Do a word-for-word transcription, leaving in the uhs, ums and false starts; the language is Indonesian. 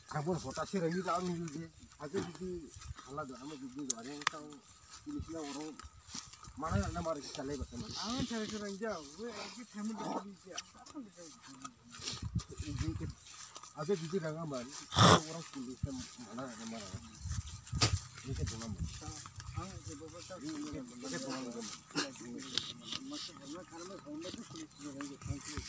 Kamu rotasi lagi tak ambil dia. Ada jadi alat dah, ame jadi orang yang tahu tulisnya orang mana yang nama orang cale betul mana. Aman cari cari jauh, gue lagi family dari dia. Apa gitu? Jadi ada jadi orang mana orang tulisnya mana nama orang. Ini kan bunga mana? Ah, itu bapak tahu. Ini kan bunga mana? Masuk, karena karena kalau itu tulis juga gitu.